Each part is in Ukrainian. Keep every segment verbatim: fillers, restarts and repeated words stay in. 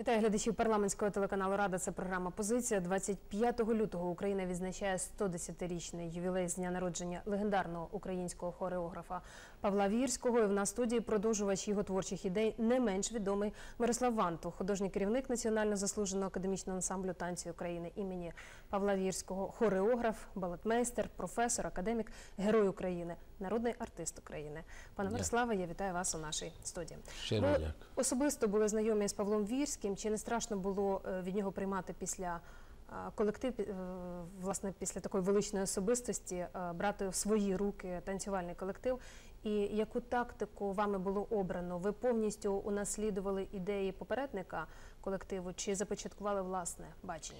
Вітаю глядачів парламентського телеканалу «Рада». Це програма «Позиція». двадцять п'ятого лютого Україна відзначає сто десятирічний ювілей з дня народження легендарного українського хореографа Павла Вірського. І в нас в студії продовжувач його творчих ідей не менш відомий Мирослав Вантух, художній керівник Національно заслуженого академічного ансамблю танців України імені Павла Вірського, хореограф, балетмейстер, професор, академік, герой України, народний артист України. Пане Мирославе, я вітаю вас у нашій студії. Щиро Ви дякую. особисто були знайомі з Павлом Вірським. Чи не страшно було від нього приймати після колектив, власне, після такої величної особистості, брати в свої руки танцювальний колектив? І яку тактику вами було обрано? Ви повністю унаслідували ідеї попередника колективу чи започаткували власне бачення?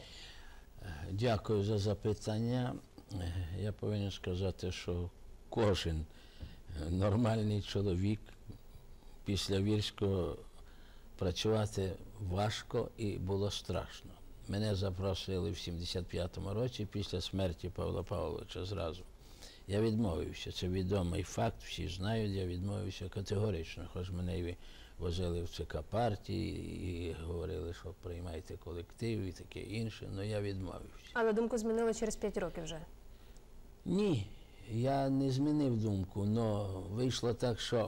Дякую за запитання. Я повинен сказати, що кожен нормальний чоловік після Вірського працювати важко і було страшно. Мене запросили в сімдесят п'ятому році після смерті Павла Павловича зразу. Я відмовився, це відомий факт, всі знають, я відмовився категорично, хоч мене і возили в ЦК партії і говорили, що приймайте колектив і таке інше, але я відмовився. Але думку змінили через п'ять років вже? Ні, я не змінив думку, але вийшло так, що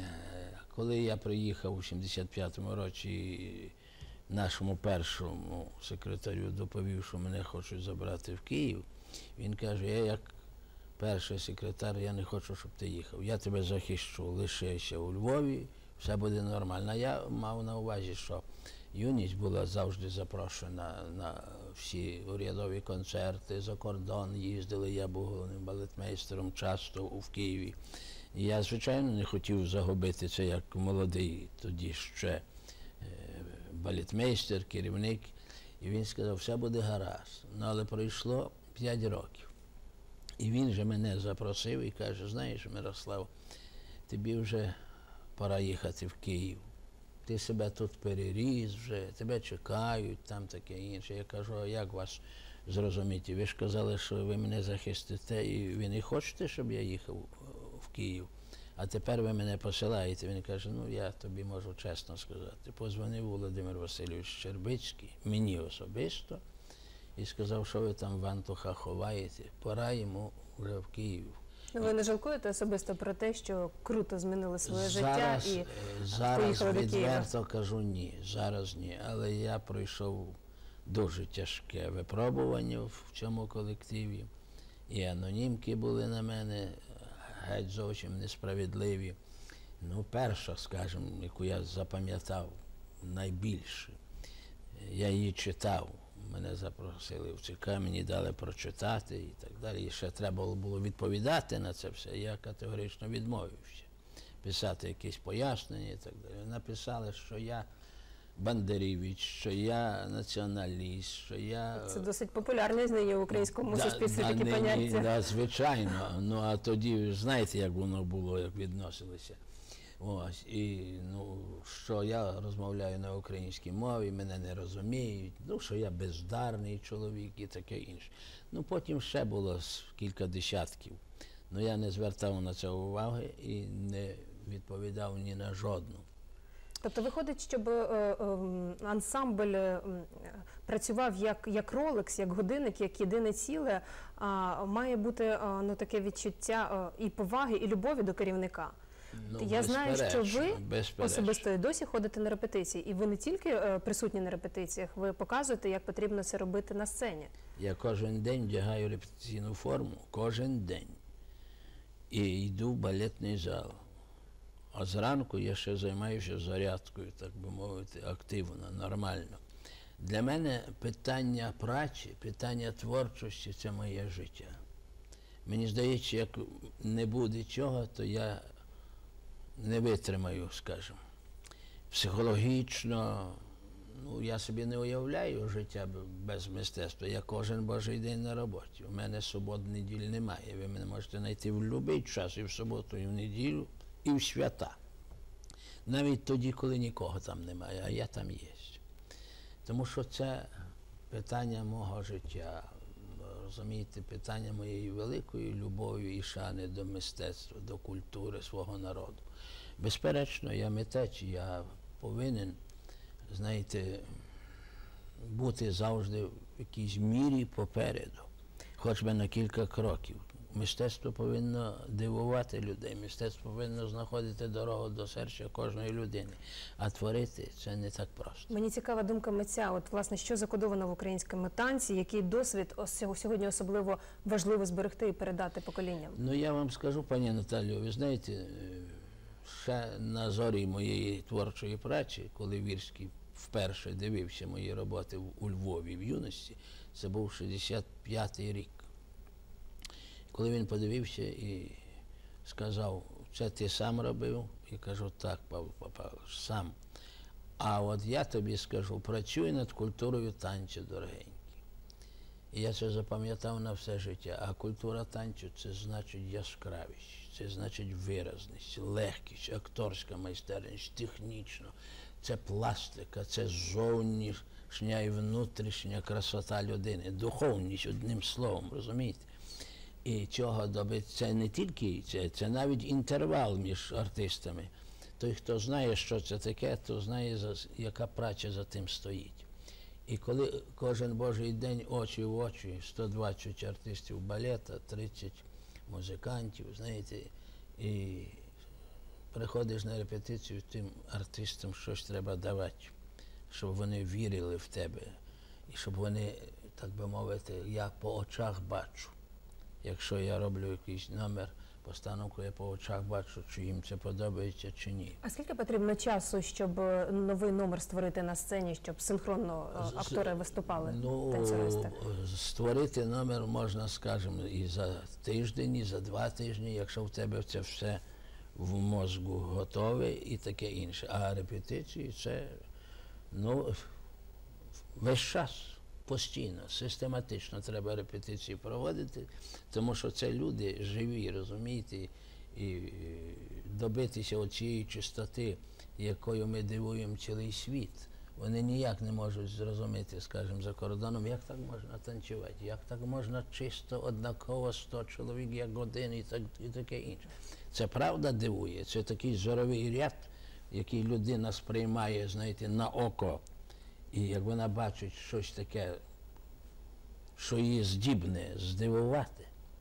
коли я приїхав у сімдесят п'ятому році, нашому першому секретарю доповів, що мене хочуть забрати в Київ, він каже: я як перший секретар, я не хочу, щоб ти їхав. Я тебе захищу, лишайся у Львові, все буде нормально. Я мав на увазі, що юність була завжди запрошена на всі урядові концерти, за кордон їздили, я був головним балетмейстером часто в Києві. І я, звичайно, не хотів загубити це як молодий тоді ще балетмейстер, керівник. І він сказав, все буде гаразд. Ну, але пройшло п'ять років. І він же мене запросив і каже: знаєш, Мирослав, тобі вже пора їхати в Київ. Ти себе тут переріс вже, тебе чекають, там таке інше. Я кажу: а як вас зрозуміти? Ви ж казали, що ви мене захистите, і ви не хочете, щоб я їхав в Київ? А тепер ви мене посилаєте. Він каже: ну, я тобі можу чесно сказати. Позвонив Володимир Васильович Щербицький, мені особисто, і сказав, що ви там Вантуха ховаєте, пора йому вже в Київ. Ви не жалкуєте особисто про те, що круто змінили своє зараз, життя і зараз поїхали до Києва? відверто кажу ні, зараз ні. Але я пройшов дуже тяжке випробування в цьому колективі. І анонімки були на мене геть зовсім несправедливі. Ну, перша, скажімо, яку я запам'ятав найбільше, я її читав. Мене запросили в ЦК, мені дали прочитати і так далі. І ще треба було відповідати на це все. Я категорично відмовився писати якісь пояснення і так далі. Написали, що я бандерівець, що я націоналіст, що я... Це досить популярні нині в українському да, суспільстві да, такі нині, поняття. Да, звичайно. Ну, а тоді, знаєте, як воно було, як відносилися. Ось, і, ну, що я розмовляю на українській мові, мене не розуміють, ну, що я бездарний чоловік і таке інше. Ну, потім ще було кілька десятків. Ну, я не звертав на це уваги і не відповідав ні на жодну. Тобто виходить, щоб е, е, ансамбль е, працював як, як ролекс, як годинник, як єдине ціле, а має бути е, ну, таке відчуття е, і поваги, і любові до керівника. Ну, я знаю, що ви особисто і досі ходите на репетиції, і ви не тільки е, присутні на репетиціях, ви показуєте, як потрібно це робити на сцені. Я кожен день вдягаю репетиційну форму, кожен день, і йду в балетний зал. А зранку я ще займаюся зарядкою, так би мовити, активно, нормально. Для мене питання праці, питання творчості – це моє життя. Мені здається, як не буде цього, то я не витримаю, скажімо. Психологічно, ну, я собі не уявляю життя без мистецтва. Я кожен божий день на роботі. У мене субот, неділь немає. Ви мене можете знайти в будь-який час, і в суботу, і в неділю, і в свята. Навіть тоді, коли нікого там немає, а я там є. Тому що це питання мого життя, розумієте, питання моєї великої любові і шани до мистецтва, до культури свого народу. Безперечно, я митець, я повинен знаєте, бути завжди в якійсь мірі попереду, хоч би на кілька кроків. Мистецтво повинно дивувати людей, мистецтво повинно знаходити дорогу до серця кожної людини, а творити це не так просто. Мені цікава думка митця, от власне, що закодовано в українському танці, який досвід ос- сьогодні особливо важливо зберегти і передати поколінням? Ну, я вам скажу, пані Наталію, ви знаєте, е, ще на зорі моєї творчої праці, коли Вірський вперше дивився мої роботи в- у Львові в юності, це був шістдесят п'ятий рік. Коли він подивився і сказав, це ти сам робив? Я кажу, так, Павло Павлович, сам. А от я тобі скажу, працюй над культурою танцю, дорогенький. І я це запам'ятав на все життя. А культура танцю – це значить яскравість, це значить виразність, легкість, акторська майстерність, технічно. Це пластика, це зовнішня і внутрішня красота людини, духовність, одним словом, розумієте? І цього добити, це не тільки, це, це навіть інтервал між артистами. Той, хто знає, що це таке, то знає, за- яка праця за тим стоїть. І коли кожен божий день очі в очі, сто двадцять артистів балета, тридцять музикантів, знаєте, і приходиш на репетицію, тим артистам щось треба давати, щоб вони вірили в тебе, і щоб вони, так би мовити, я по очах бачу. Якщо я роблю якийсь номер, постановку, я по очах бачу, чи їм це подобається, чи ні. А скільки потрібно часу, щоб е, новий номер створити на сцені, щоб синхронно е, З- актори виступали, Ну, танцюристи? створити номер можна, скажімо, і за тиждень, і за два тижні, якщо в тебе це все в мозку готове і таке інше. А репетиції це, ну, весь час, постійно, систематично треба репетиції проводити, тому що це люди живі, розумієте, і е, добитися оцієї чистоти, якою ми дивуємо цілий світ. Вони ніяк не можуть зрозуміти, скажімо, за кордоном, як так можна танцювати, як так можна чисто, однаково сто чоловік, як один і, так, і таке інше. Це правда дивує, це такий зоровий ряд, який людина сприймає, знаєте, на око. І як вона бачить щось таке, що її здібне здивувати,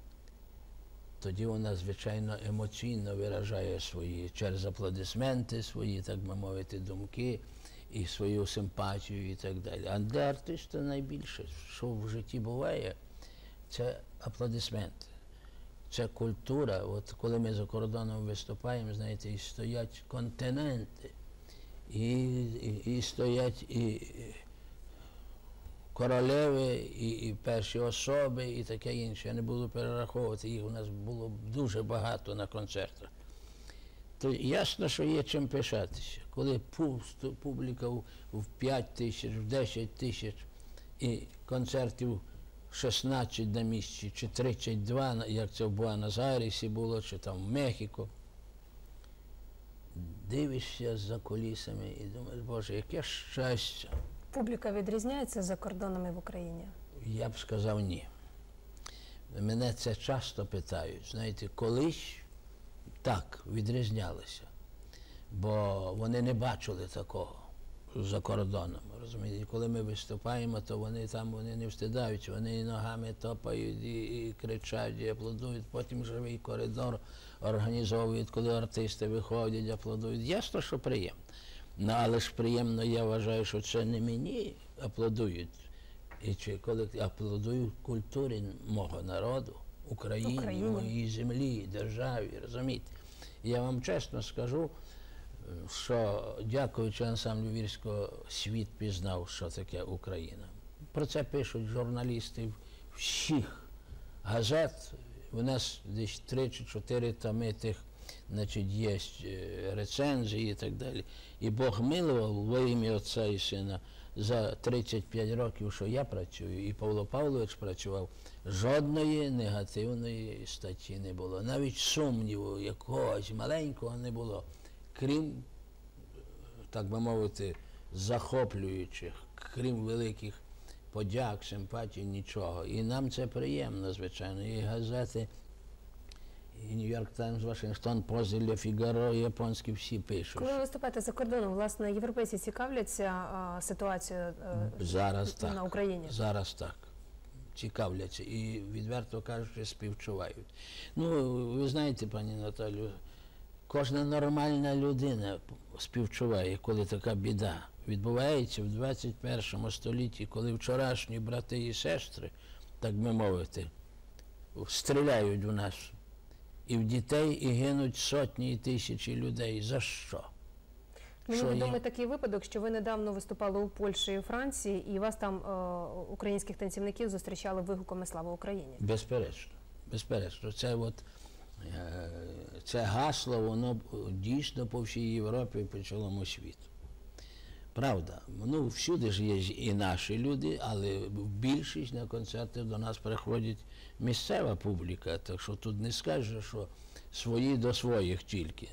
тоді вона, звичайно, емоційно виражає свої через аплодисменти, свої, так би мовити, думки і свою симпатію і так далі. А для артиста найбільше, що в житті буває, це аплодисменти. Це культура. От коли ми за кордоном виступаємо, знаєте, і стоять континенти, і, і, і стоять і королеви, і, і перші особи, і таке інше. Я не буду перераховувати, їх у нас було дуже багато на концертах. То ясно, що є чим пишатися. Коли пу- публіка в, в п'ять тисяч, в десять тисяч, і концертів шістнадцять на місці, чи тридцять два, як це в Буенос-Айресі було, чи там в Мехіко, дивишся за кулісами і думаєш, Боже, яке щастя. Публіка відрізняється за кордоном і в Україні? Я б сказав ні. Мене це часто питають. Знаєте, колись так відрізнялися, бо вони не бачили такого за кордоном. Розумієте, коли ми виступаємо, то вони там вони не встидаються, вони і ногами топають, і, і кричать, і аплодують. Потім живий коридор організовують, коли артисти виходять, аплодують. Ясно, що приємно. Ну, але ж приємно, я вважаю, що це не мені аплодують, і чи коли аплодують культурі мого народу, Україні, Україні. моїй землі, державі, розумієте. Я вам чесно скажу, що дякуючи ансамблю Вірського, світ пізнав, що таке Україна. Про це пишуть журналісти всіх газет. У нас десь три чи чотири томи тих, значить, є е, рецензії і так далі. І Бог милував во ім'я Отця і Сина за тридцять п'ять років, що я працюю, і Павло Павлович працював, жодної негативної статті не було. Навіть сумніву якогось маленького не було. Крім, так би мовити, захоплюючих, крім великих подяк, симпатій, нічого. І нам це приємно, звичайно. І газети, І Нью-Йорк Таймс, Вашингтон Пост, Ле Фігаро, японські всі пишуть. Коли ви виступаєте за кордоном, власне, європейці цікавляться а, ситуацією а, Зараз так. на Україні? Зараз так. Цікавляться і, відверто кажучи, співчувають. Ну, ви знаєте, пані Наталю, кожна нормальна людина співчуває, коли така біда відбувається в двадцять першому столітті, коли вчорашні брати і сестри, так би мовити, стріляють у нас і в дітей, і гинуть сотні і тисячі людей. За що? Мені Що відомий є? такий випадок, що ви недавно виступали у Польщі і у Франції, і вас там е, українських танцівників зустрічали вигуками «Слава Україні». Безперечно, безперечно. Це, от, е, це гасло, воно дійсно по всій Європі і по цілому світу. Правда, ну всюди ж є і наші люди, але більшість на концерти до нас приходить місцева публіка, так що тут не скажеш, що свої до своїх тільки.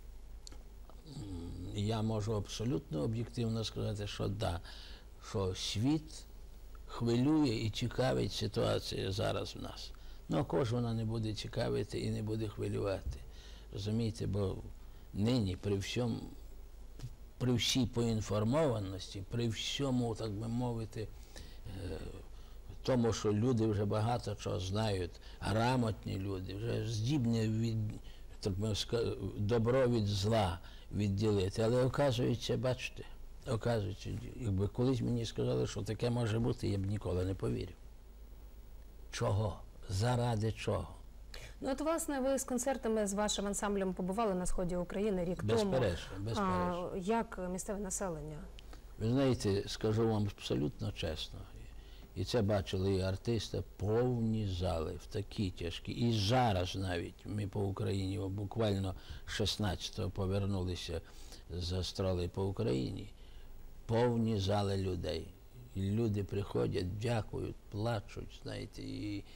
Я можу абсолютно об'єктивно сказати, що да, що світ хвилює і цікавить ситуація зараз в нас. Ну, а кого ж вона не буде цікавити і не буде хвилювати. Розумієте, бо нині при всьому, при всій поінформованості, при всьому, так би мовити, е, тому, що люди вже багато чого знають, грамотні люди, вже здібні від, так би сказати, добро від зла відділити. Але оказується, бачите, оказується, якби колись мені сказали, що таке може бути, я б ніколи не повірив. Чого? Заради чого? Ну от, власне, ви з концертами з вашим ансамблем побували на сході України рік тому. Безперечно, безперечно. А, як місцеве населення? Ви знаєте, скажу вам абсолютно чесно, і це бачили і артисти, повні зали, в такі тяжкі. І зараз навіть ми по Україні, буквально шістнадцятого повернулися з гастролей по Україні, повні зали людей. І люди приходять, дякують, плачуть, знаєте, і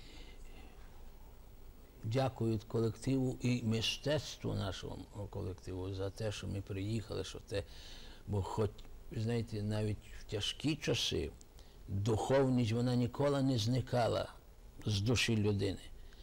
дякують колективу і мистецтву нашого колективу за те, що ми приїхали, що те, бо хоч, ви знаєте, навіть в тяжкі часи духовність, вона ніколи не зникала з душі людини.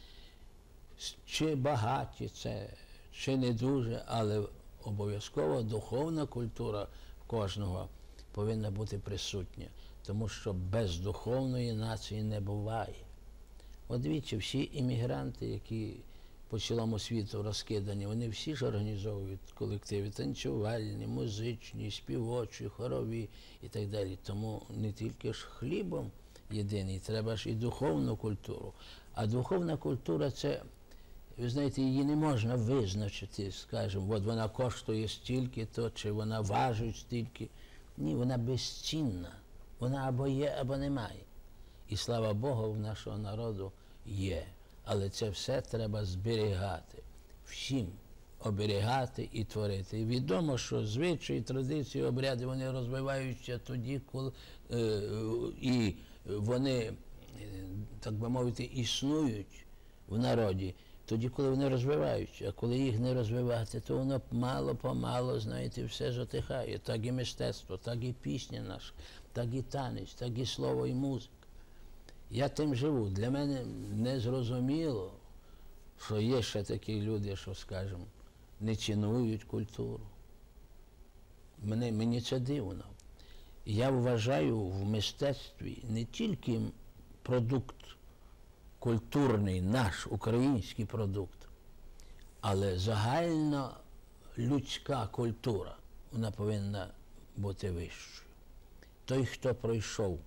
Чи багаті це, чи не дуже, але обов'язково духовна культура в кожного повинна бути присутня, тому що без духовної нації не буває. От дивіться, всі іммігранти, які по цілому світу розкидані, вони всі ж організовують колективи танцювальні, музичні, співочі, хорові і так далі. Тому не тільки ж хлібом єдиний, треба ж і духовну культуру. А духовна культура – це, ви знаєте, її не можна визначити, скажімо, от вона коштує стільки-то, чи вона важить стільки. Ні, вона безцінна. Вона або є, або немає. І слава Богу, в нашого народу є. Але це все треба зберігати. Всім оберігати і творити. І відомо, що звичаї, традиції, обряди, вони розвиваються тоді, коли е, і вони, так би мовити, існують в народі, тоді, коли вони розвиваються. А коли їх не розвивати, то воно мало-помало, знаєте, все затихає. Так і мистецтво, так і пісня наша, так і танець, так і слово, і музика. Я тим живу. Для мене не зрозуміло, що є ще такі люди, що, скажімо, не цінують культуру. Мені, мені це дивно. Я вважаю в мистецтві не тільки продукт культурний, наш український продукт, але загальна людська культура, вона повинна бути вищою. Той, хто пройшов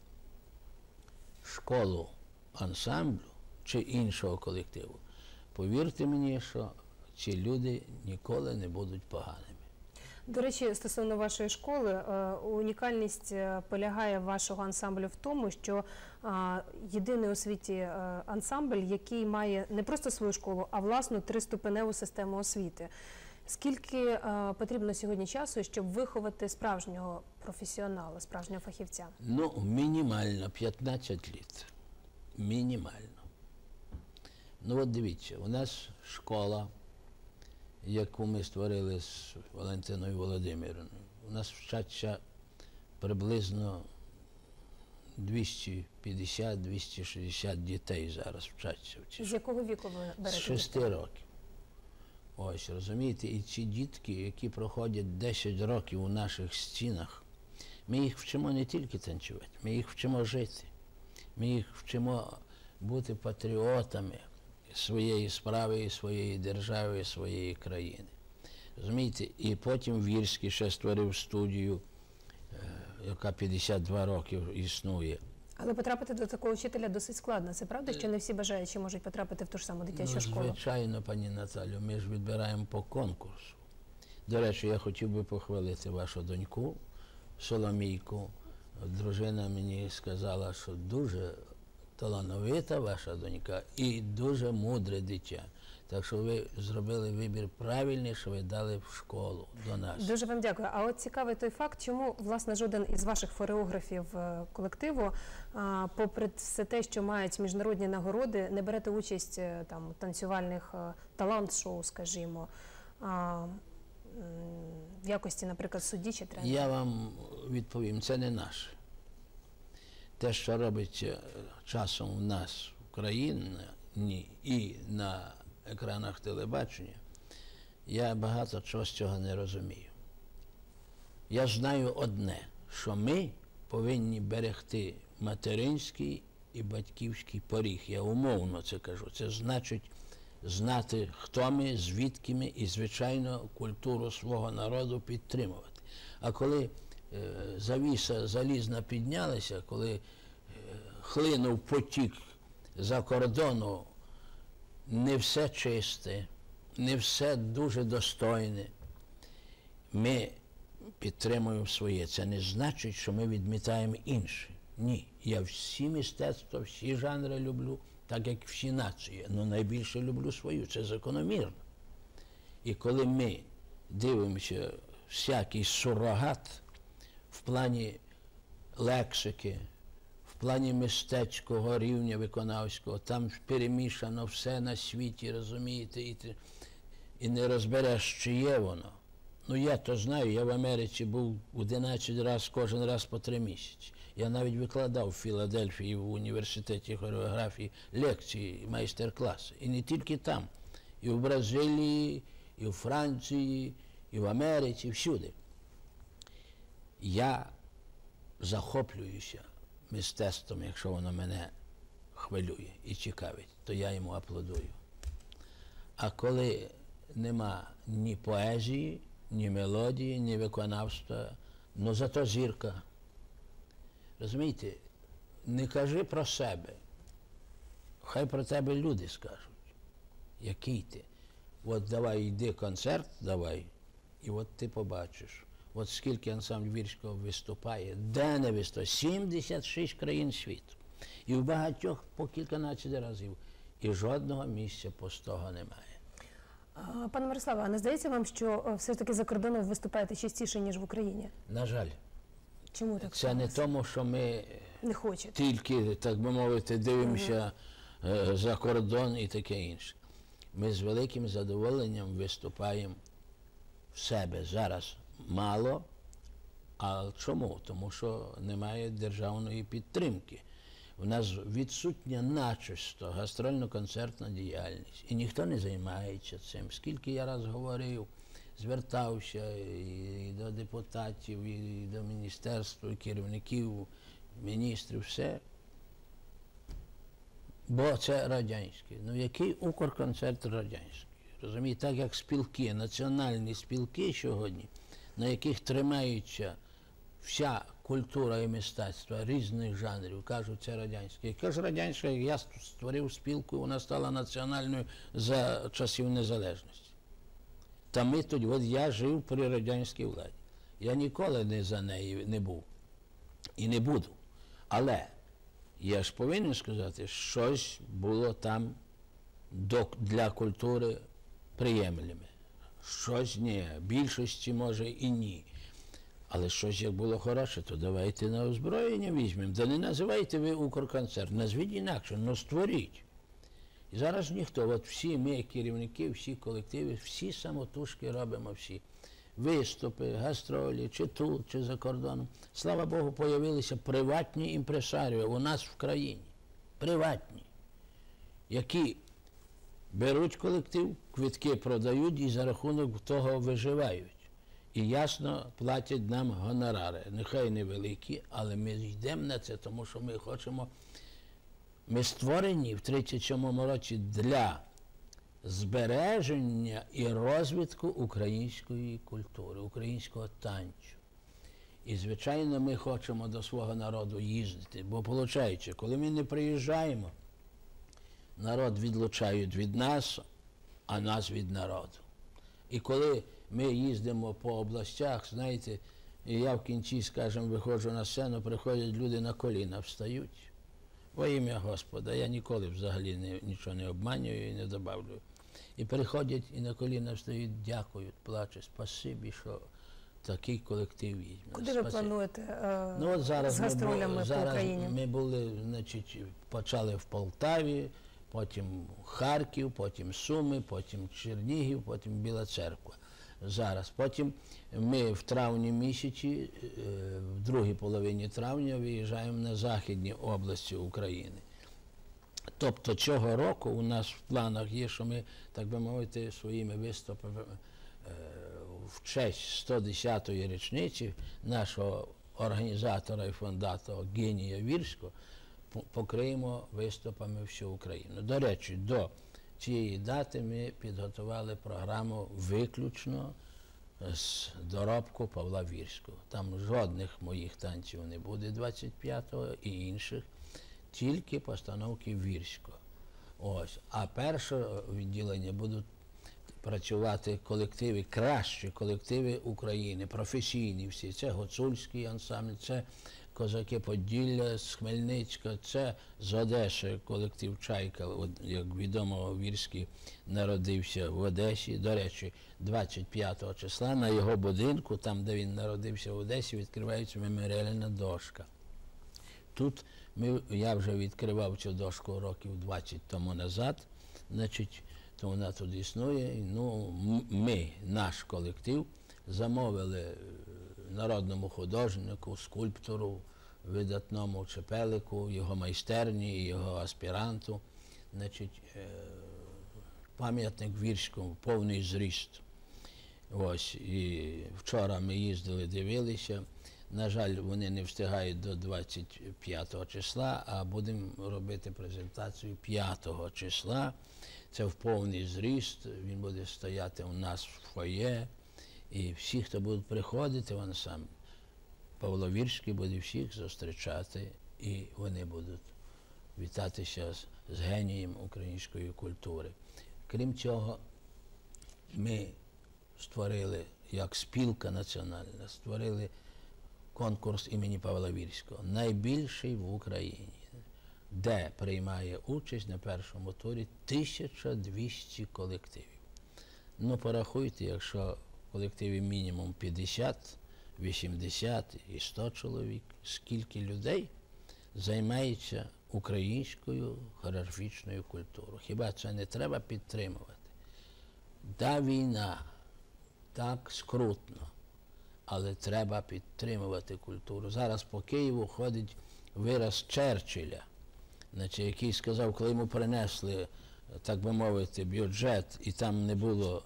школу ансамблю чи іншого колективу, повірте мені, що ці люди ніколи не будуть поганими. До речі, стосовно вашої школи, е, унікальність е, полягає вашого ансамблю в тому, що е, єдиний у світі е, ансамбль, який має не просто свою школу, а власну триступеневу систему освіти. Скільки е, потрібно сьогодні часу, щоб виховати справжнього професіонала, справжнього фахівця? Ну, мінімально п'ятнадцять літ. Мінімально. Ну от дивіться, у нас школа, яку ми створили з Валентиною Володимирівною, у нас вчаться приблизно двісті п'ятдесят - двісті шістдесят дітей зараз вчаться в цій З якого віку ви школі. берете? З шести років. Ось, розумієте, і ці дітки, які проходять десять років у наших стінах, ми їх вчимо не тільки танцювати, ми їх вчимо жити. Ми їх вчимо бути патріотами своєї справи, і своєї держави, і своєї країни. Розумієте? І потім Вірський ще створив студію, яка п'ятдесят два роки існує. Але потрапити до такого вчителя досить складно. Це правда, що не всі бажаючі можуть потрапити в ту ж саму дитячу Ну, школу? звичайно, пані Наталю, ми ж відбираємо по конкурсу. До речі, я хотів би похвалити вашу доньку, Соломійку. Дружина мені сказала, що дуже талановита ваша донька і дуже мудре дитя. Так що ви зробили вибір правильний, що ви дали в школу до нас. Дуже вам дякую. А от цікавий той факт, чому, власне, жоден із ваших хореографів е, колективу, а, попри все те, що мають міжнародні нагороди, не берете участь е, там, у танцювальних е, талант-шоу, скажімо, а, м, в якості, наприклад, судді чи тренера? Я вам відповім, це не наше. Те, що робить е, часом у нас в Україні і на екранах телебачення, я багато чого з цього не розумію. Я знаю одне, що ми повинні берегти материнський і батьківський поріг. Я умовно це кажу. Це значить знати, хто ми, звідки ми і, звичайно, культуру свого народу підтримувати. А коли е, завіса залізна піднялася, коли е, хлинув потік за кордону, не все чисте, не все дуже достойне. Ми підтримуємо своє. Це не значить, що ми відмітаємо інше. Ні. Я всі мистецтва, всі жанри люблю, так як всі нації. Але найбільше люблю свою. Це закономірно. І коли ми дивимося всякий сурогат в плані лексики, в плані мистецького рівня виконавського, там перемішано все на світі, розумієте, і, ти, і не розбереш, чи є воно. Ну я то знаю, я в Америці був одинадцять разів, кожен раз по три місяці. Я навіть викладав в Філадельфії в університеті хореографії лекції, майстер-класи. І не тільки там, і в Бразилії, і в Франції, і в Америці, всюди. Я захоплююся мистецтвом, якщо воно мене хвилює і цікавить, то я йому аплодую. А коли нема ні поезії, ні мелодії, ні виконавства, ну зато зірка. Розумієте, не кажи про себе, хай про тебе люди скажуть, який ти. От давай йди концерт, давай, і от ти побачиш. От скільки ансамбль Вірського виступає, де не виступає, сімдесят шість країн світу. І в багатьох по кільканадцять разів. І жодного місця пустого немає. А, пане Мирославе, а не здається вам, що е, все ж таки за кордоном виступаєте частіше, ніж в Україні? На жаль, Чому так це не сталося? тому, що ми Не хочете? тільки, так би мовити, дивимося е, за кордон і таке інше. Ми з великим задоволенням виступаємо в себе зараз. Мало. А чому? Тому що немає державної підтримки. У нас відсутня начисто гастрольно-концертна діяльність. І ніхто не займається цим. Скільки я раз говорив, звертався і до депутатів, і до міністерства, і керівників, міністрів, все. Бо це радянське. Ну який Укрконцерт радянський? Розумієте, так як спілки, національні спілки сьогодні, на яких тримається вся культура і мистецтво різних жанрів, кажуть, це радянське. Яке ж радянське, я створив спілку, вона стала національною за часів незалежності. Та ми тоді, от я жив при радянській владі. Я ніколи не за неї не був і не буду. Але я ж повинен сказати, щось було там до, для культури приємлеме. Щось ні, більшості може і ні. Але щось як було хороше, то давайте на озброєння візьмемо. Да не називайте ви Укрконцерт, назвіть інакше, но створіть. І зараз ніхто, от всі ми, керівники, всі колективи, всі самотужки робимо всі. Виступи, гастролі, чи тут, чи за кордоном. Слава Богу, появилися приватні імпресаріо у нас в країні. Приватні, які беруть колектив, квитки продають і за рахунок того виживають. І ясно платять нам гонорари. Нехай невеликі, але ми йдемо на це, тому що ми хочемо. Ми створені в тридцять сьомому році для збереження і розвитку української культури, українського танцю. І, звичайно, ми хочемо до свого народу їздити, бо, виходить, коли ми не приїжджаємо, народ відлучають від нас, а нас від народу. І коли ми їздимо по областях, знаєте, і я в кінці, скажімо, виходжу на сцену, приходять люди на коліна, встають. Во ім'я Господа, я ніколи взагалі не, нічого не обманюю і не добавлю. І приходять і на коліна встають, дякують, плачуть, спасибі, що такий колектив є. Куди ви плануєте е, ну, от зараз з гастролями ми, по зараз Україні? Ми були, значить, почали в Полтаві, потім Харків, потім Суми, потім Чернігів, потім Біла Церква. Зараз. Потім ми в травні місяці, в другій половині травня, виїжджаємо на західні області України. Тобто цього року у нас в планах є, що ми, так би мовити, своїми виступами в честь сто десятої річниці нашого організатора і фундатора Генія Вірського покриємо виступами всю Україну. До речі, до цієї дати ми підготували програму виключно з доробку Павла Вірського. Там жодних моїх танців не буде двадцять п'ятого і інших, тільки постановки Вірського. Ось. А перше відділення будуть працювати колективи, кращі колективи України, професійні всі. Це Гуцульський ансамбль, це Козаки Поділля з Хмельницька, це з Одеси колектив Чайка, от, як відомо, Вірський народився в Одесі. До речі, двадцять п'ятого числа на його будинку, там, де він народився в Одесі, відкривається меморіальна дошка. Тут ми, я вже відкривав цю дошку років двадцять тому назад, значить, то вона тут існує. Ну, ми, наш колектив, замовили народному художнику, скульптору, видатному Чепелику, його майстерні, його аспіранту, значить, пам'ятник Вірському, повний зріст. Ось, і вчора ми їздили, дивилися. На жаль, вони не встигають до двадцять п'ятого числа, а будемо робити презентацію п'ятого числа. Це в повний зріст, він буде стояти у нас в фоє. І всі, хто будуть приходити, він сам, Павло Вірський буде всіх зустрічати, і вони будуть вітатися з, з генієм української культури. Крім цього, ми створили, як спілка національна, створили конкурс імені Павла Вірського, найбільший в Україні, де приймає участь на першому турі тисяча двісті колективів. Ну, порахуйте, якщо в колективі мінімум п'ятдесят, вісімдесят і сто чоловік, скільки людей займається українською хореографічною культурою. Хіба це не треба підтримувати? Да, війна, так скрутно, але треба підтримувати культуру. Зараз по Києву ходить вираз Черчилля, значить, який сказав, коли йому принесли, так би мовити, бюджет, і там не було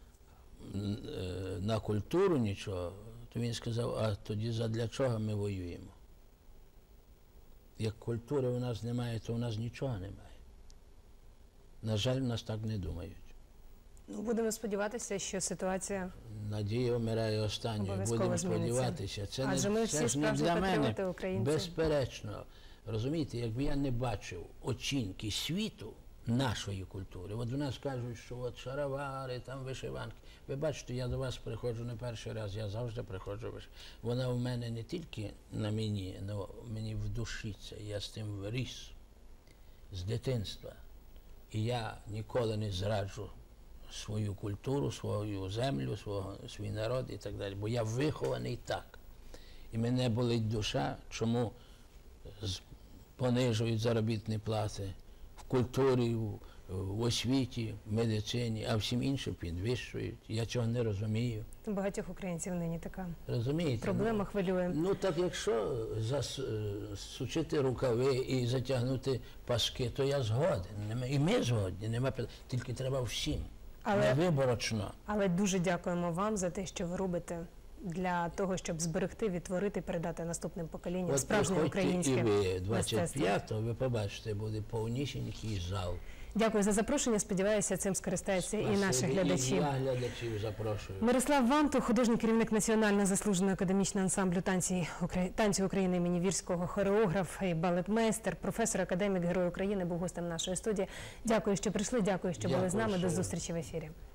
на культуру нічого, то він сказав, а тоді задля чого ми воюємо? Як культури у нас немає, то у нас нічого немає. На жаль, в нас так не думають. Ну, будемо сподіватися, що ситуація Надія вмирає останньою. Будемо сподіватися. Це, Адже не, ми це всі ж не для мене, українці. Безперечно. Розумієте, якби я не бачив оцінки світу нашої культури. От у нас кажуть, що от шаровари, там вишиванки. Ви бачите, я до вас приходжу не перший раз, я завжди приходжу вишиванки. Вона в мене не тільки на мені, але мені в душі це. Я з тим виріс з дитинства. І я ніколи не зраджу свою культуру, свою землю, свого, свій народ і так далі. Бо я вихований так. І мене болить душа, чому понижують заробітні плати в культурі, в освіті, в медицині, а всім іншим підвищують. Я цього не розумію. Багатьох українців нині така Розумієте? проблема Ну, хвилює. Ну так якщо засучити рукави і затягнути паски, то я згоден. Нема- І ми згодні, нема питань. Тільки треба всім. Але- Не виборочно. Але дуже дякуємо вам за те, що ви робите для того, щоб зберегти, відтворити, передати наступним поколінням От справжнє приходьте українське і ви мистецтво. двадцять п'ятого, ви побачите, буде повнісінький зал. Дякую за запрошення. Сподіваюся, цим скористаються і наші Спасибі, глядачі. І я глядачів запрошую. Мирослав Ванту, художній керівник Національного заслуженого академічного ансамблю танці, Украї- танцю України імені Вірського, хореограф і балетмейстер, професор, академік, Герой України, був гостем нашої студії. Дякую, що прийшли, дякую, що були з Дякую, нами. До що- зустрічі в ефірі.